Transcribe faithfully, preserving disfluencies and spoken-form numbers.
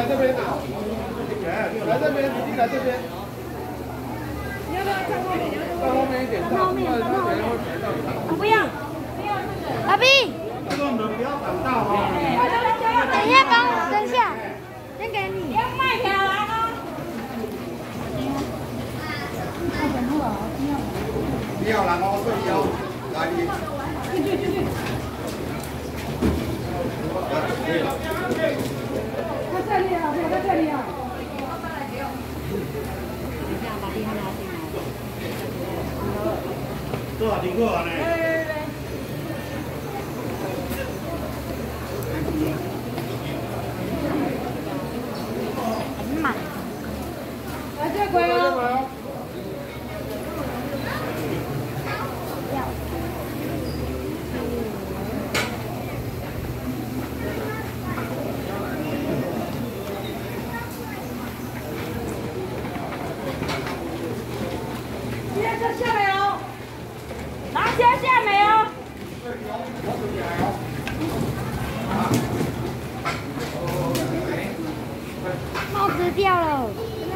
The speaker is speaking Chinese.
这边啊，来这边，弟弟来这边。你要不要站后面？站后面一点，站后面，站后面会拍到你。 不要，老毕。 这个门不要挡到啊。 等一下，帮我等下，先给你。要卖票来啊！ 不要了哦，对腰，来你。去去去去。在这里啊，在这里啊。多少听过啊？呢？ 很满。 来这回哦。 下没有？拿下下没有？帽子掉了。